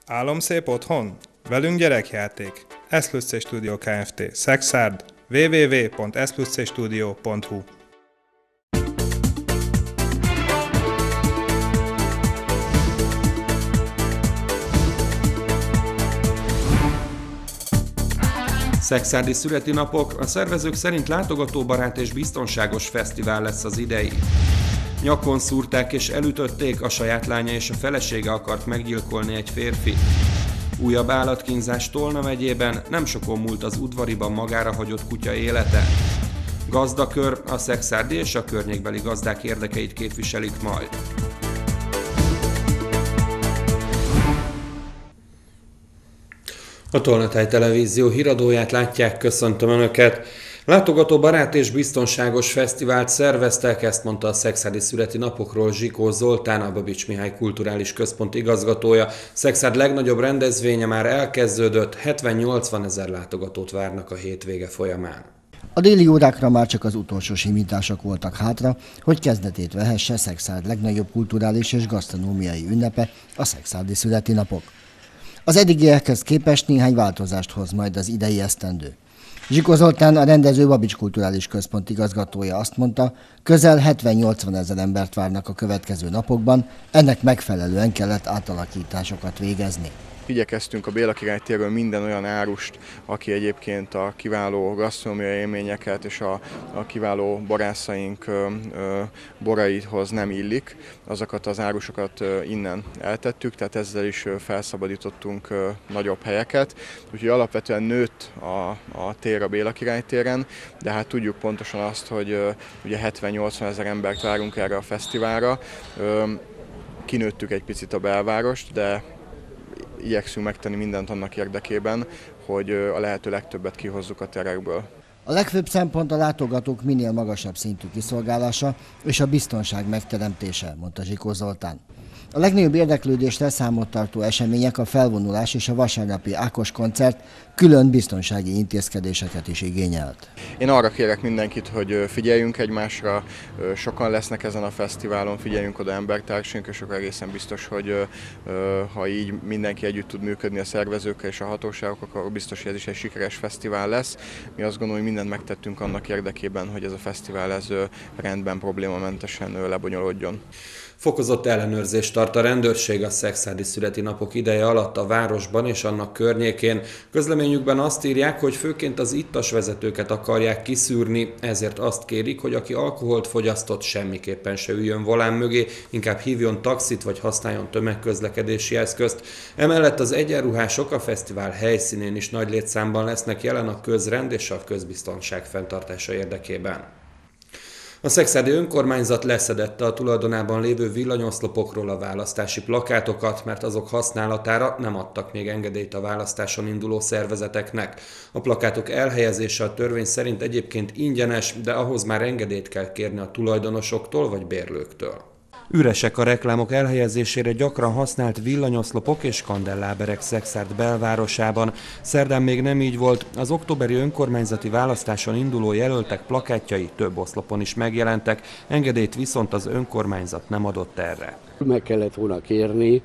Álomszép otthon? Velünk gyerekjáték. S+C Studio Kft. Szexárd. www.s+cstudio.hu. Szexárdi születinapok, a szervezők szerint látogatóbarát és biztonságos fesztivál lesz az idei. Nyakon szúrták és elütötték, a saját lánya és a felesége akart meggyilkolni egy férfit. Újabb állatkínzás Tolna megyében, nem sokon múlt az udvariban magára hagyott kutya élete. Gazdakör, a szexárdi és a környékbeli gazdák érdekeit képviselik majd. A Tolnatáj Televízió híradóját látják, köszöntöm Önöket! Látogatóbarát és biztonságos fesztivált szerveztek, ezt mondta a Szexárdi születinapokról Zsikó Zoltán, a Babics Mihály Kulturális Központ igazgatója. Szexárd legnagyobb rendezvénye már elkezdődött, 70-80 ezer látogatót várnak a hétvége folyamán. A déli órákra már csak az utolsó simítások voltak hátra, hogy kezdetét vehesse Szexárd legnagyobb kulturális és gasztronómiai ünnepe, a Szexárdi születinapok. Az eddigiekhez képest néhány változást hoz majd az idei esztendő. Zsikó Zoltán, a rendező Babics Kulturális Központ igazgatója azt mondta, közel 70-80 ezer embert várnak a következő napokban, ennek megfelelően kellett átalakításokat végezni. Igyekeztünk a Béla Király térről minden olyan árust, aki egyébként a kiváló gasztronómiai élményeket és a kiváló borászaink boraihoz nem illik, azokat az árusokat innen eltettük, tehát ezzel is felszabadítottunk nagyobb helyeket. Úgyhogy alapvetően nőtt a tér a Béla Király téren, de hát tudjuk pontosan azt, hogy ugye 70-80 ezer embert várunk erre a fesztiválra. Kinőttük egy picit a belvárost, de igyekszünk megtenni mindent annak érdekében, hogy a lehető legtöbbet kihozzuk a terekből. A legfőbb szempont a látogatók minél magasabb szintű kiszolgálása és a biztonság megteremtése, mondta Zsikó Zoltán. A legnagyobb érdeklődésre számot tartó események a felvonulás és a vasárnapi Ákos koncert külön biztonsági intézkedéseket is igényelt. Én arra kérek mindenkit, hogy figyeljünk egymásra, sokan lesznek ezen a fesztiválon, figyeljünk oda embertársaink, és akkor egészen biztos, hogy ha így mindenki együtt tud működni a szervezőkkel és a hatóságok, akkor biztos, hogy ez is egy sikeres fesztivál lesz. Mi azt gondolom, hogy mindent megtettünk annak érdekében, hogy ez a fesztivál rendben, problémamentesen lebonyolódjon. Fokozott ellenőrzést tart a rendőrség a szexárdi születinapok ideje alatt a városban és annak környékén. Közleményükben azt írják, hogy főként az ittas vezetőket akarják kiszűrni, ezért azt kérik, hogy aki alkoholt fogyasztott, semmiképpen se üljön volán mögé, inkább hívjon taxit vagy használjon tömegközlekedési eszközt. Emellett az egyenruhások a fesztivál helyszínén is nagy létszámban lesznek jelen a közrend és a közbiztonság fenntartása érdekében. A szexárdi önkormányzat leszedette a tulajdonában lévő villanyoszlopokról a választási plakátokat, mert azok használatára nem adtak még engedélyt a választáson induló szervezeteknek. A plakátok elhelyezése a törvény szerint egyébként ingyenes, de ahhoz már engedélyt kell kérni a tulajdonosoktól vagy bérlőktől. Üresek a reklámok elhelyezésére gyakran használt villanyoszlopok és kandelláberek Szexárd belvárosában. Szerdán még nem így volt, az októberi önkormányzati választáson induló jelöltek plakátjai több oszlopon is megjelentek, engedélyt viszont az önkormányzat nem adott erre. Meg kellett volna kérni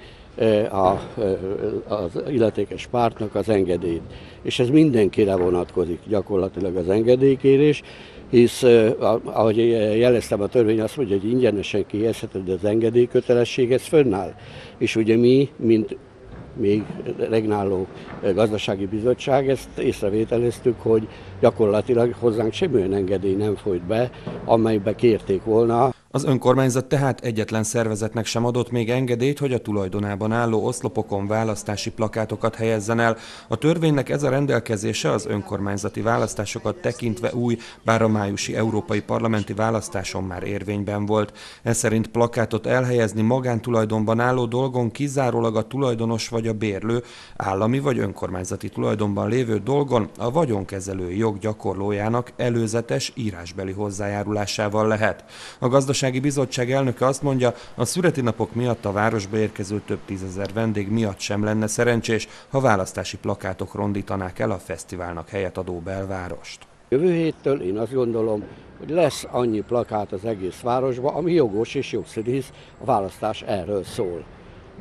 az illetékes pártnak az engedélyt, és ez mindenkire vonatkozik gyakorlatilag az engedélykérés, hisz, ahogy jeleztem, a törvény azt mondja, hogy ingyenesen kihelyezheted, de az engedélykötelesség ez fönnáll. És ugye mi, mint még regnáló gazdasági bizottság, ezt észrevételeztük, hogy gyakorlatilag hozzánk semmilyen engedély nem folyt be, amelybe kérték volna. Az önkormányzat tehát egyetlen szervezetnek sem adott még engedélyt, hogy a tulajdonában álló oszlopokon választási plakátokat helyezzen el. A törvénynek ez a rendelkezése az önkormányzati választásokat tekintve új, bár a májusi európai parlamenti választáson már érvényben volt. Ez szerint plakátot elhelyezni magántulajdonban álló dolgon kizárólag a tulajdonos vagy a bérlő, állami vagy önkormányzati tulajdonban lévő dolgon a vagyonkezelői jog gyakorlójának előzetes írásbeli hozzájárulásával lehet. A Gazdasági Bizottság elnöke azt mondja, a születinapok miatt a városba érkező több tízezer vendég miatt sem lenne szerencsés, ha választási plakátok rondítanák el a fesztiválnak helyet adó belvárost. Jövő héttől én azt gondolom, hogy lesz annyi plakát az egész városban, ami jogos és jogszerű, hisz a választás erről szól.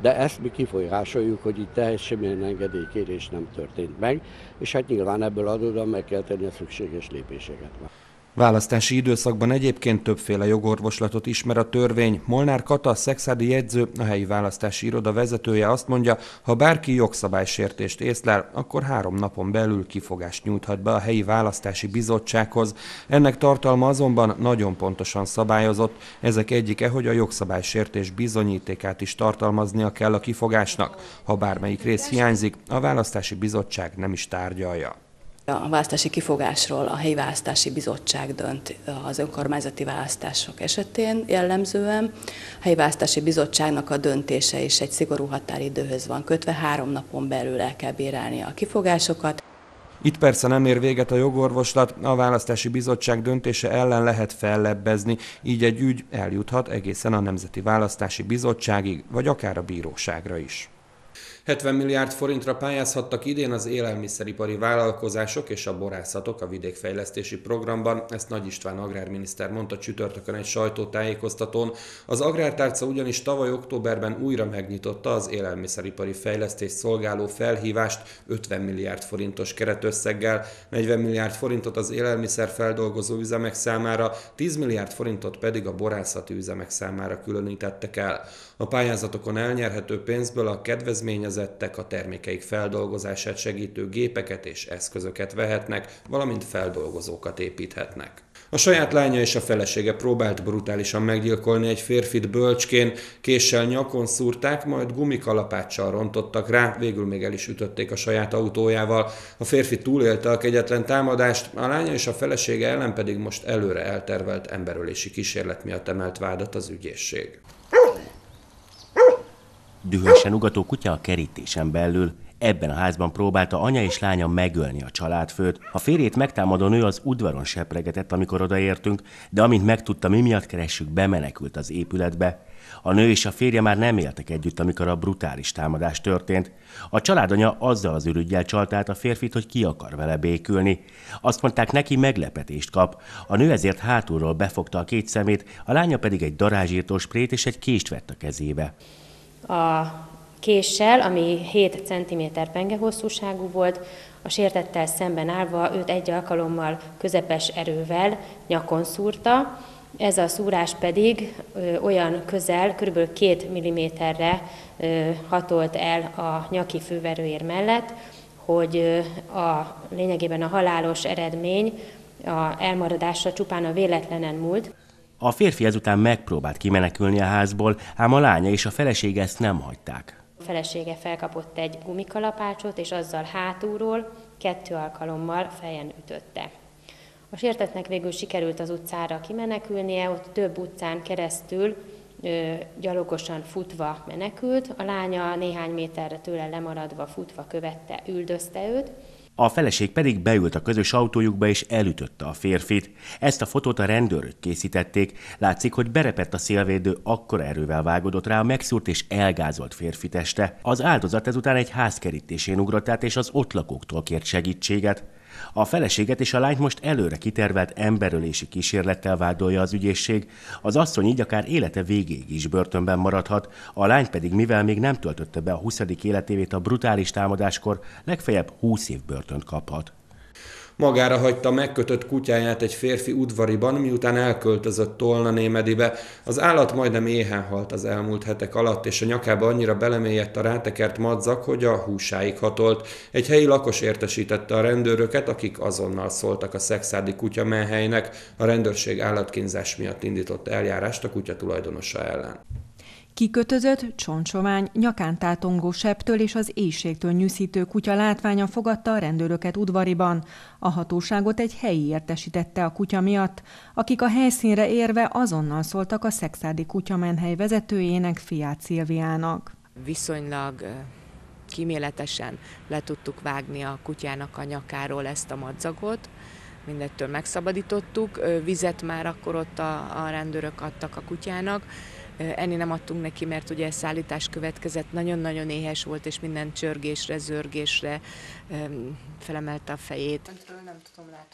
de ezt mi kifolyásoljuk, hogy itt semmilyen engedélykérés nem történt meg, és hát nyilván ebből adódóan meg kell tenni a szükséges lépéseket. Választási időszakban egyébként többféle jogorvoslatot ismer a törvény. Molnár Kata, szekszárdi jegyző, a helyi választási iroda vezetője azt mondja, ha bárki jogszabálysértést észlel, akkor 3 napon belül kifogást nyújthat be a helyi választási bizottsághoz. Ennek tartalma azonban nagyon pontosan szabályozott. Ezek egyike, hogy a jogszabálysértés bizonyítékát is tartalmaznia kell a kifogásnak. Ha bármelyik rész hiányzik, a választási bizottság nem is tárgyalja. A választási kifogásról a helyi választási bizottság dönt az önkormányzati választások esetén jellemzően. A helyi választási bizottságnak a döntése is egy szigorú határidőhöz van kötve, 3 napon belül el kell bírálnia a kifogásokat. Itt persze nem ér véget a jogorvoslat, a választási bizottság döntése ellen lehet fellebbezni, így egy ügy eljuthat egészen a Nemzeti Választási Bizottságig, vagy akár a bíróságra is. 70 milliárd forintra pályázhattak idén az élelmiszeripari vállalkozások és a borászatok a vidékfejlesztési programban, ezt Nagy István agrárminiszter mondta csütörtökön egy sajtótájékoztatón. Az agrártárca ugyanis tavaly októberben újra megnyitotta az élelmiszeripari fejlesztést szolgáló felhívást 50 milliárd forintos keretösszeggel, 40 milliárd forintot az élelmiszerfeldolgozó üzemek számára, 10 milliárd forintot pedig a borászati üzemek számára különítettek el. A pályázatokon elnyerhető pénzből a kedvezményezettek a termékeik feldolgozását segítő gépeket és eszközöket vehetnek, valamint feldolgozókat építhetnek. A saját lánya és a felesége próbált brutálisan meggyilkolni egy férfit Bölcskén, késsel nyakon szúrták, majd gumikalapáccsal rontottak rá, végül még el is ütötték a saját autójával. A férfi túlélte a kegyetlen támadást, a lánya és a felesége ellen pedig most előre eltervelt emberölési kísérlet miatt emelt vádat az ügyészség. Dühösen ugató kutya a kerítésen belül. Ebben a házban próbálta anya és lánya megölni a családfőt. A férjét megtámadó nő az udvaron sepregetett, amikor odaértünk, de amint megtudta, mi miatt keressük, bemenekült az épületbe. A nő és a férje már nem éltek együtt, amikor a brutális támadás történt. A családanya azzal az ürüggyel csalta át a férfit, hogy ki akar vele békülni. Azt mondták, neki meglepetést kap. A nő ezért hátulról befogta a 2 szemét, a lánya pedig egy darázsírtó sprét és egy kést vett a kezébe. A késsel, ami 7 cm pengehosszúságú volt, a sértettel szemben állva őt egy alkalommal közepes erővel nyakon szúrta. Ez a szúrás pedig olyan közel, kb. 2 mm-re hatolt el a nyaki főverőér mellett, hogy lényegében a halálos eredmény a elmaradásra csupán a véletlenen múlt. A férfi ezután megpróbált kimenekülni a házból, ám a lánya és a felesége ezt nem hagyták. A felesége felkapott egy gumikalapácsot, és azzal hátulról 2 alkalommal fejen ütötte. A sértettnek végül sikerült az utcára kimenekülnie, ott több utcán keresztül gyalogosan futva menekült, a lánya néhány méterre tőle lemaradva futva követte, üldözte őt. A feleség pedig beült a közös autójukba és elütötte a férfit. Ezt a fotót a rendőrök készítették. Látszik, hogy berepett a szélvédő, akkora erővel vágódott rá a megszúrt és elgázolt férfi teste. Az áldozat ezután egy ház kerítésén ugrott át, és az ott lakóktól kért segítséget. A feleséget és a lányt most előre kitervelt emberölési kísérlettel vádolja az ügyészség. Az asszony így akár élete végéig is börtönben maradhat, a lány pedig, mivel még nem töltötte be a 20. életévét a brutális támadáskor, legfeljebb 20 év börtönt kaphat. Magára hagyta megkötött kutyáját egy férfi udvariban, miután elköltözött Tolna-Némedibe. Az állat majdnem éhen halt az elmúlt hetek alatt, és a nyakába annyira belemélyedt a rátekert madzag, hogy a húsáig hatolt. Egy helyi lakos értesítette a rendőröket, akik azonnal szóltak a szekszárdi kutyamenhelynek. A rendőrség állatkínzás miatt indított eljárást a kutya tulajdonosa ellen. Kikötözött, csontsovány, nyakán tátongó sebtől és az éhségtől nyűszítő kutya látványa fogadta a rendőröket udvariban. A hatóságot egy helyi értesítette a kutya miatt, akik a helyszínre érve azonnal szóltak a szekszárdi kutyamenhely vezetőjének, Fiát Szilviának. Viszonylag kíméletesen le tudtuk vágni a kutyának a nyakáról ezt a madzagot, mindettől megszabadítottuk, vizet már akkor ott a rendőrök adtak a kutyának. Enni nem adtunk neki, mert ugye szállítás következett, nagyon-nagyon éhes volt, és minden csörgésre, zörgésre felemelte a fejét. Nem tudom, látod-e?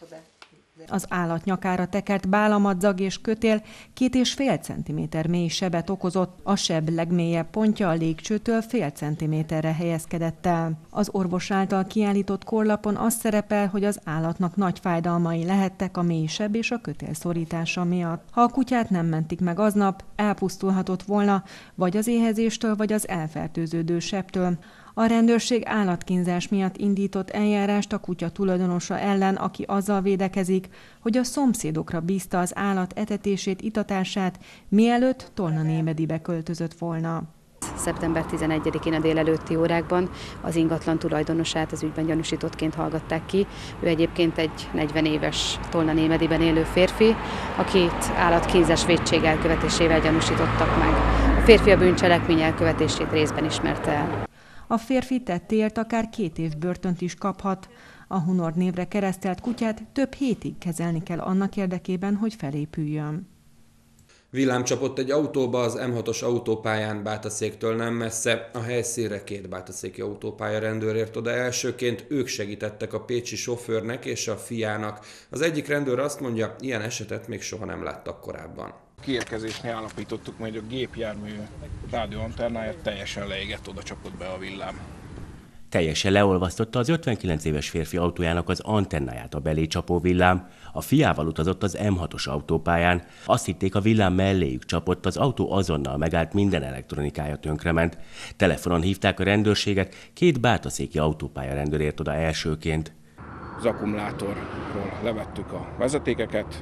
Az állat nyakára tekert bálamadzag és kötél 2,5 cm mély sebet okozott, a seb legmélyebb pontja a légcsőtől fél centiméterre helyezkedett el. Az orvos által kiállított korlapon az szerepel, hogy az állatnak nagy fájdalmai lehettek a mély seb és a kötél szorítása miatt. Ha a kutyát nem mentik meg aznap, elpusztulhatott volna, vagy az éhezéstől, vagy az elfertőződő sebtől. A rendőrség állatkínzás miatt indított eljárást a kutya tulajdonosa ellen, aki azzal védekezik, hogy a szomszédokra bízta az állat etetését, itatását, mielőtt Tolna-Némedibe költözött volna. Szeptember 11-én a délelőtti órákban az ingatlan tulajdonosát az ügyben gyanúsítottként hallgatták ki. Ő egyébként egy 40 éves Tolna-Némediben élő férfi, akit állatkínzás vétség elkövetésével gyanúsítottak meg. A férfi a bűncselekmény elkövetését részben ismerte el. A férfi tettéért akár 2 év börtönt is kaphat. A Hunor névre keresztelt kutyát több hétig kezelni kell annak érdekében, hogy felépüljön. Villám csapott egy autóba az M6-os autópályán Bátaszéktől nem messze. A helyszínre 2 bátaszéki autópálya rendőr ért oda elsőként, ők segítettek a pécsi sofőrnek és a fiának. Az egyik rendőr azt mondja, ilyen esetet még soha nem láttak korábban. Kiérkezésnél állapítottuk meg, hogy a gépjármű rádióantennája teljesen leégett, oda csapott be a villám. Teljesen leolvasztotta az 59 éves férfi autójának az antennáját a belé csapó villám. A fiával utazott az M6-os autópályán. Azt hitték, a villám melléjük csapott, az autó azonnal megállt, minden elektronikája tönkrement. Telefonon hívták a rendőrséget, 2 bátaszéki autópálya rendőr ért oda elsőként. Az akkumulátorról levettük a vezetékeket,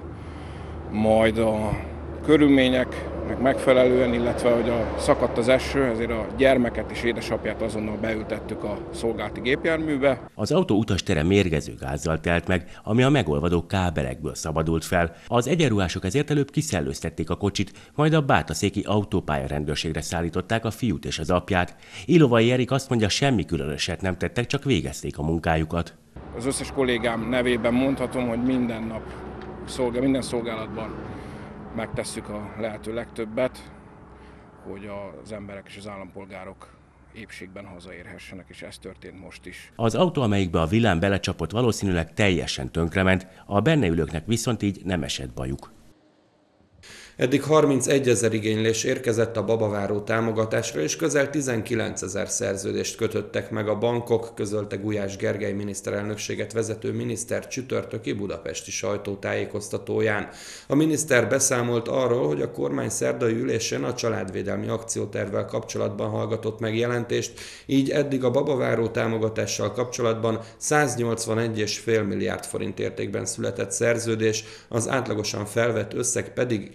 majd a körülmények megfelelően, illetve hogy szakadt az eső, ezért a gyermeket és édesapját azonnal beültettük a szolgálati gépjárműbe. Az autó utastere mérgező gázzal telt meg, ami a megolvadó kábelekből szabadult fel. Az egyenruhások ezért előbb kiszellőztették a kocsit, majd a bátaszéki autópálya rendőrségre szállították a fiút és az apját. Ilovai Erik azt mondja, semmi különöset nem tettek, csak végezték a munkájukat. Az összes kollégám nevében mondhatom, hogy minden nap, minden szolgálatban megtesszük a lehető legtöbbet, hogy az emberek és az állampolgárok épségben hazaérhessenek, és ez történt most is. Az autó, amelyikbe a villám belecsapott, valószínűleg teljesen tönkrement, a benne ülőknek viszont így nem esett bajuk. Eddig 31 000 igénylés érkezett a babaváró támogatásra, és közel 19 000 szerződést kötöttek meg a bankok, közölte Gulyás Gergely miniszterelnökséget vezető miniszter csütörtöki budapesti sajtótájékoztatóján. A miniszter beszámolt arról, hogy a kormány szerdai ülésén a családvédelmi akciótervvel kapcsolatban hallgatott meg jelentést, így eddig a babaváró támogatással kapcsolatban 181,5 milliárd forint értékben született szerződés, az átlagosan felvett összeg pedig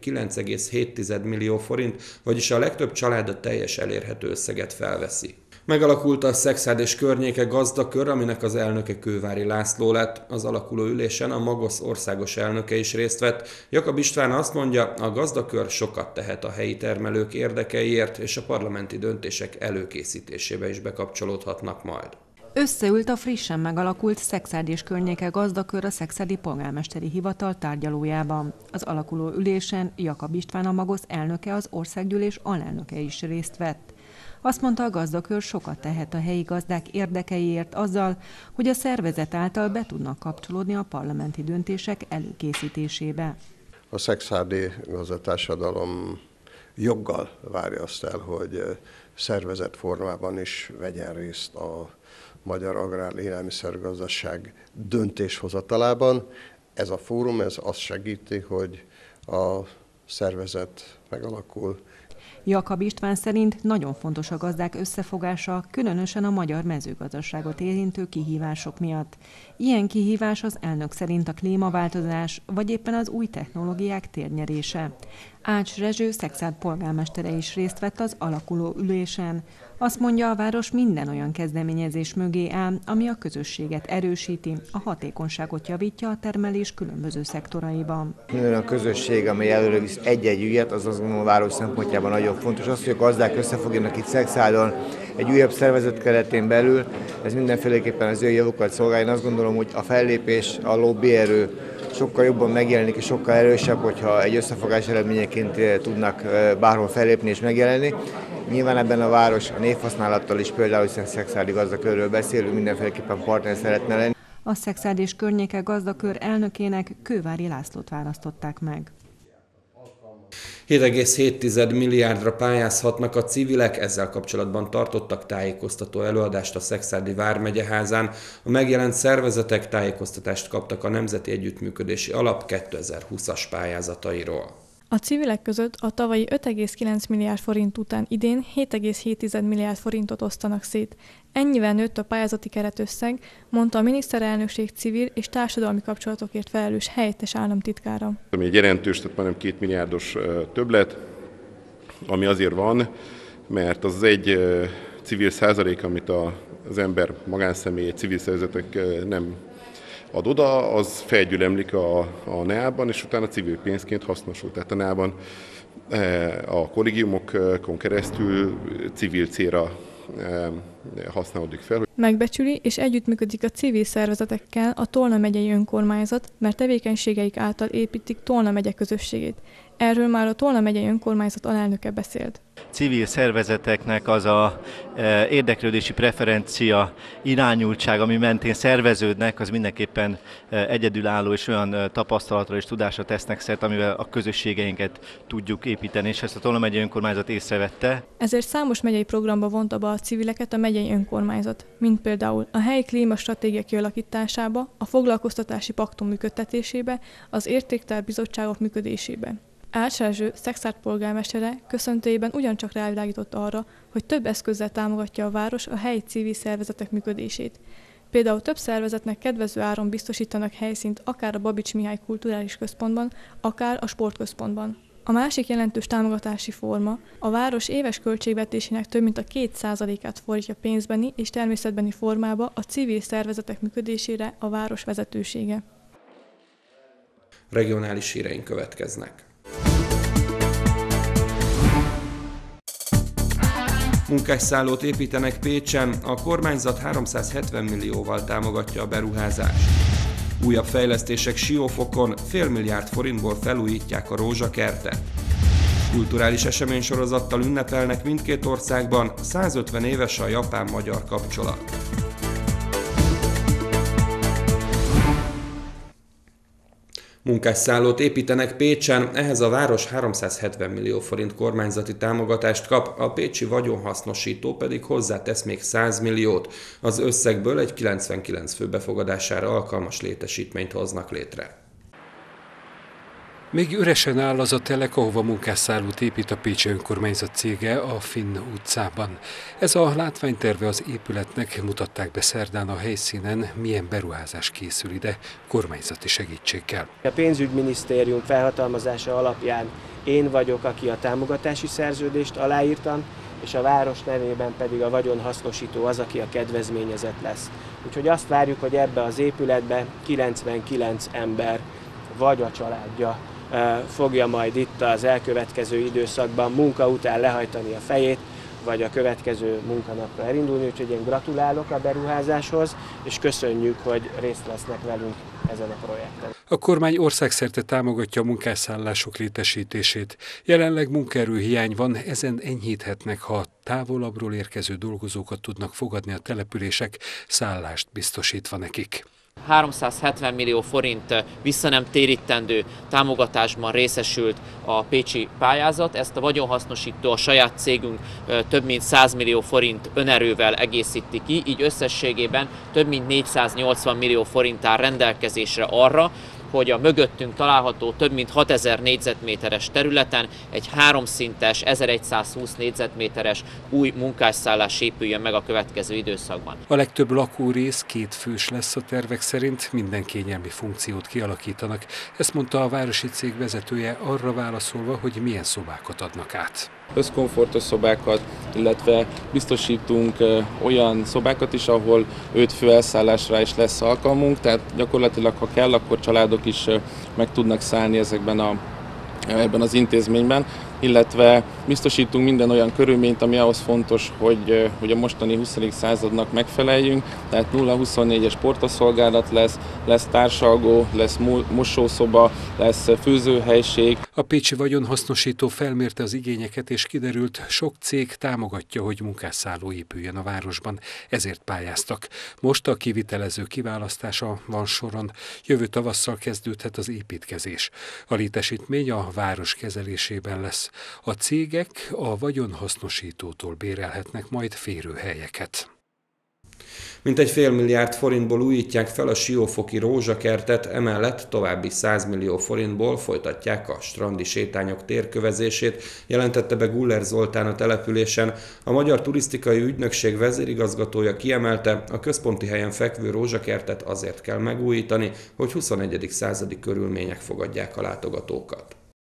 9,7 millió forint, vagyis a legtöbb család a teljes elérhető összeget felveszi. Megalakult a Szekszárd és környéke gazdakör, aminek az elnöke Kővári László lett. Az alakuló ülésen a Magosz országos elnöke is részt vett. Jakab István azt mondja, a gazdakör sokat tehet a helyi termelők érdekeiért, és a parlamenti döntések előkészítésébe is bekapcsolódhatnak majd. Összeült a frissen megalakult Szekszárd és környéke gazdakör a Szekszárdi Polgármesteri Hivatal tárgyalójában. Az alakuló ülésen Jakab István, a Magosz elnöke, az országgyűlés alelnöke is részt vett. Azt mondta, a gazdakör sokat tehet a helyi gazdák érdekeiért azzal, hogy a szervezet által be tudnak kapcsolódni a parlamenti döntések előkészítésébe. A szekszárdi gazdatársadalom joggal várja azt el, hogy szervezett formában is vegyen részt a magyar agrár-élelmiszergazdaság döntéshozatalában. Ez a fórum, ez azt segíti, hogy a szervezet megalakul. Jakab István szerint nagyon fontos a gazdák összefogása, különösen a magyar mezőgazdaságot érintő kihívások miatt. Ilyen kihívás az elnök szerint a klímaváltozás, vagy éppen az új technológiák térnyerése. Ács Rezső Szekszárd polgármestere is részt vett az alakuló ülésen. Azt mondja, a város minden olyan kezdeményezés mögé áll, ami a közösséget erősíti, a hatékonyságot javítja a termelés különböző szektoraiban. Minden a közösség, amely előre visz egy-egy ügyet, az azt gondolom a város szempontjában nagyon fontos. Az, hogy a gazdák összefogjanak itt Szekszárdon egy újabb szervezet keretén belül, ez mindenféleképpen az ő javukat szolgálja. Én azt gondolom, hogy a fellépés, a lobbyerő sokkal jobban megjelenik és sokkal erősebb, hogyha egy összefogás eredményeként tudnak bárhol fellépni és megjelenni. Nyilván ebben a város a névhasználattal is, például hiszen szekszárdi gazdakörről beszélünk, mindenféleképpen partner szeretne lenni. A Szexárd és környéke gazdakör elnökének Kővári Lászlót választották meg. 7,7 milliárdra pályázhatnak a civilek, ezzel kapcsolatban tartottak tájékoztató előadást a Szekszárdi Vármegyeházán. A megjelent szervezetek tájékoztatást kaptak a Nemzeti Együttműködési Alap 2020-as pályázatairól. A civilek között a tavalyi 5,9 milliárd forint után idén 7,7 milliárd forintot osztanak szét. Ennyivel nőtt a pályázati keretösszeg, mondta a miniszterelnökség civil és társadalmi kapcsolatokért felelős helyettes államtitkára. Ami egy jelentős, tehát majdnem 2 milliárdos többlet, ami azért van, mert az egy civil százalék, amit az ember magánszemély, civil szervezetek nem ad oda, az felgyülemlik a NEA-ban, és utána civil pénzként hasznosul. Tehát a NEA-ban a kollégiumokon keresztül civil célra használódik fel. Megbecsüli és együttműködik a civil szervezetekkel a Tolna megyei önkormányzat, mert tevékenységeik által építik Tolna megye közösségét. Erről már a Tolna megyei önkormányzat alelnöke beszélt. Civil szervezeteknek az a érdeklődési preferencia irányultság, ami mentén szerveződnek, az mindenképpen egyedülálló és olyan tapasztalatra és tudásra tesznek szert, amivel a közösségeinket tudjuk építeni, és ezt a Tolna megyei önkormányzat észrevette. Ezért számos megyei programba vonta be a civileket a megyei önkormányzat, mint például a helyi klímastratégia kialakításába, a foglalkoztatási paktum működtetésébe, az értéktár bizottságok működésébe. Ács Erzső, Szekszárd polgármestere köszöntőjében ugyancsak rávilágított arra, hogy több eszközzel támogatja a város a helyi civil szervezetek működését. Például több szervezetnek kedvező áron biztosítanak helyszínt akár a Babics Mihály Kulturális Központban, akár a Sportközpontban. A másik jelentős támogatási forma a város éves költségvetésének több mint a 2%-át fordítja pénzbeni és természetbeni formába a civil szervezetek működésére a város vezetősége. Regionális híreink következnek. Munkásszállót építenek Pécsen, a kormányzat 370 millióval támogatja a beruházást. Újabb fejlesztések Siófokon, fél milliárd forintból felújítják a rózsakertet. Kulturális eseménysorozattal ünnepelnek mindkét országban, 150 éves a japán-magyar kapcsolat. Munkásszállót építenek Pécsen, ehhez a város 370 millió forint kormányzati támogatást kap, a pécsi vagyonhasznosító pedig hozzátesz még 100 milliót. Az összegből egy 99 fő befogadására alkalmas létesítményt hoznak létre. Még üresen áll az a telek, ahova munkásszállót épít a pécsi önkormányzat cége a Finn utcában. Ez a látványterve az épületnek, mutatták be szerdán a helyszínen, milyen beruházás készül ide kormányzati segítséggel. A pénzügyminisztérium felhatalmazása alapján én vagyok, aki a támogatási szerződést aláírtam, és a város nevében pedig a vagyonhasznosító az, aki a kedvezményezett lesz. Úgyhogy azt várjuk, hogy ebbe az épületbe 99 ember vagy a családja fogja majd itt az elkövetkező időszakban munka után lehajtani a fejét, vagy a következő munkanapra elindulni, úgyhogy én gratulálok a beruházáshoz, és köszönjük, hogy részt vesznek velünk ezen a projekten. A kormány országszerte támogatja a munkásszállások létesítését. Jelenleg munkaerőhiány van, ezen enyhíthetnek, ha távolabbról érkező dolgozókat tudnak fogadni a települések, szállást biztosítva nekik. 370 millió forint visszanemtérítendő támogatásban részesült a pécsi pályázat. Ezt a vagyonhasznosító, a saját cégünk több mint 100 millió forint önerővel egészíti ki, így összességében több mint 480 millió forint áll rendelkezésre arra, hogy a mögöttünk található több mint 6000 négyzetméteres területen egy háromszintes, 1120 négyzetméteres új munkásszállás épüljön meg a következő időszakban. A legtöbb lakórész 2 fős lesz a tervek szerint, minden kényelmi funkciót kialakítanak. Ezt mondta a városi cég vezetője arra válaszolva, hogy milyen szobákat adnak át. Összkomfortos szobákat, illetve biztosítunk olyan szobákat is, ahol 5 fő elszállásra is lesz alkalmunk, tehát gyakorlatilag, ha kell, akkor családok is meg tudnak szállni ebben az intézményben. illetve biztosítunk minden olyan körülményt, ami ahhoz fontos, hogy a mostani 20. századnak megfeleljünk. Tehát 0-24-es portaszolgálat lesz társalgó, lesz mosószoba, lesz főzőhelység. A pécsi vagyonhasznosító felmérte az igényeket, és kiderült, sok cég támogatja, hogy munkásszálló épüljön a városban, ezért pályáztak. Most a kivitelező kiválasztása van soron, jövő tavasszal kezdődhet az építkezés. A létesítmény a város kezelésében lesz. A cégek a vagyonhasznosítótól bérelhetnek majd férőhelyeket. Mintegy fél milliárd forintból újítják fel a Siófoki rózsakertet, emellett további 100 millió forintból folytatják a strandi sétányok térkövezését, jelentette be Guller Zoltán a településen. A Magyar Turisztikai Ügynökség vezérigazgatója kiemelte, a központi helyen fekvő rózsakertet azért kell megújítani, hogy 21. századi körülmények fogadják a látogatókat.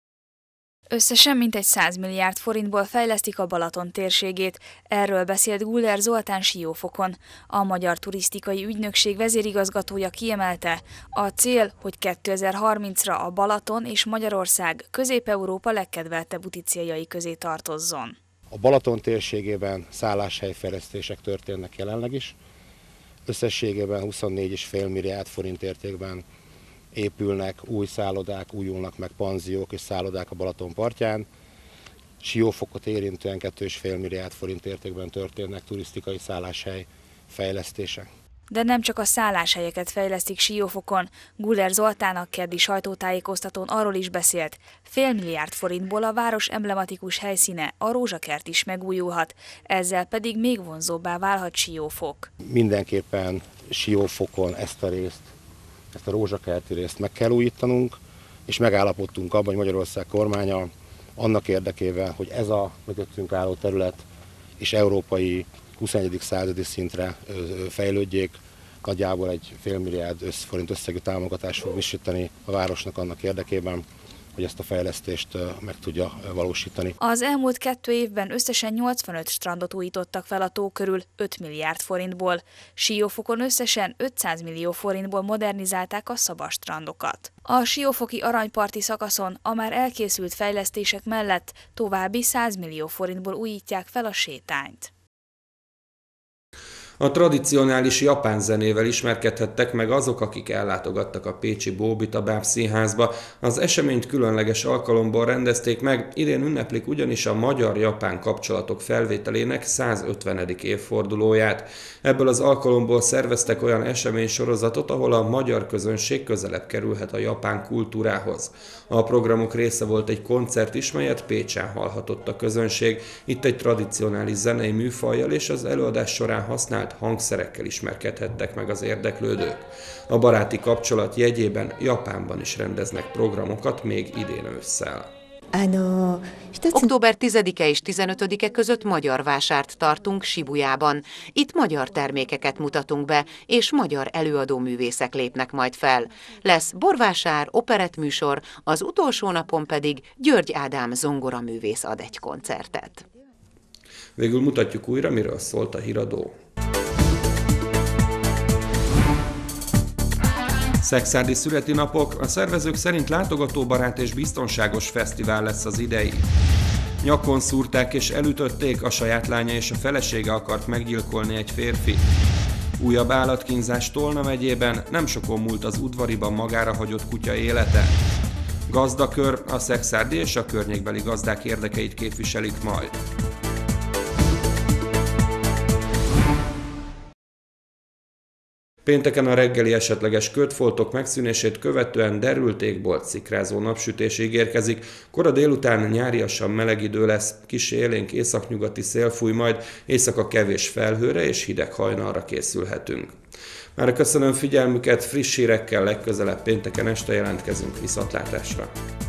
Összesen mintegy 100 milliárd forintból fejlesztik a Balaton térségét. Erről beszélt Guller Zoltán Siófokon. A Magyar Turisztikai Ügynökség vezérigazgatója kiemelte, a cél, hogy 2030-ra a Balaton és Magyarország Közép-Európa legkedveltebb úti céljai közé tartozzon. A Balaton térségében szálláshelyfejlesztések történnek jelenleg is. Összességében 24,5 milliárd forint értékben épülnek új szállodák, újulnak meg panziók és szállodák a Balaton partján. Siófokot érintően 2,5 milliárd forint értékben történnek turisztikai szálláshely fejlesztések. De nem csak a szálláshelyeket fejlesztik Siófokon. Guller Zoltán a keddi sajtótájékoztatón arról is beszélt, fél milliárd forintból a város emblematikus helyszíne, a rózsakert is megújulhat, ezzel pedig még vonzóbbá válhat Siófok. Mindenképpen Siófokon ezt a rózsakerti részt meg kell újítanunk, és megállapodtunk abban, hogy Magyarország kormánya annak érdekében, hogy ez a mögöttünk álló terület és európai 21. századi szintre fejlődjék, nagyjából egy fél milliárd forint összegű támogatást fog biztosítani a városnak annak érdekében, hogy ezt a fejlesztést meg tudja valósítani. Az elmúlt 2 évben összesen 85 strandot újítottak fel a tó körül 5 milliárd forintból. Siófokon összesen 500 millió forintból modernizálták a szabad strandokat. A siófoki aranyparti szakaszon a már elkészült fejlesztések mellett további 100 millió forintból újítják fel a sétányt. A tradicionális japán zenével ismerkedhettek meg azok, akik ellátogattak a pécsi Bóbita Báb Színházba. Az eseményt különleges alkalomból rendezték meg, idén ünneplik ugyanis a magyar-japán kapcsolatok felvételének 150. évfordulóját. Ebből az alkalomból szerveztek olyan eseménysorozatot, ahol a magyar közönség közelebb kerülhet a japán kultúrához. A programok része volt egy koncert is, melyet Pécsen hallhatott a közönség. Itt egy tradicionális zenei műfajjal és az előadás során használt hangszerekkel ismerkedhettek meg az érdeklődők. A baráti kapcsolat jegyében Japánban is rendeznek programokat még idén ősszel. Október 10-e és 15-e között magyar vásárt tartunk Sibujában. Itt magyar termékeket mutatunk be, és magyar előadóművészek lépnek majd fel. Lesz borvásár, operettműsor, az utolsó napon pedig György Ádám zongoraművész ad egy koncertet. Végül mutatjuk újra, miről szólt a híradó. Szekszárdi születinapok, a szervezők szerint látogatóbarát és biztonságos fesztivál lesz az idei. Nyakon szúrták és elütötték, a saját lánya és a felesége akart meggyilkolni egy férfit. Újabb állatkínzás Tolna megyében, nem sokon múlt az udvariban magára hagyott kutya élete. Gazdakör, a szekszárdi és a környékbeli gazdák érdekeit képviselik majd. Pénteken a reggeli esetleges kötfoltok megszűnését követően derült égbolt, szikrázó napsütés ígérkezik. Kora délután nyáriasan meleg idő lesz, kissé élénk északnyugati szél fúj majd, éjszaka kevés felhőre és hideg hajnalra készülhetünk. Már köszönöm figyelmüket, friss hírekkel legközelebb pénteken este jelentkezünk, viszontlátásra.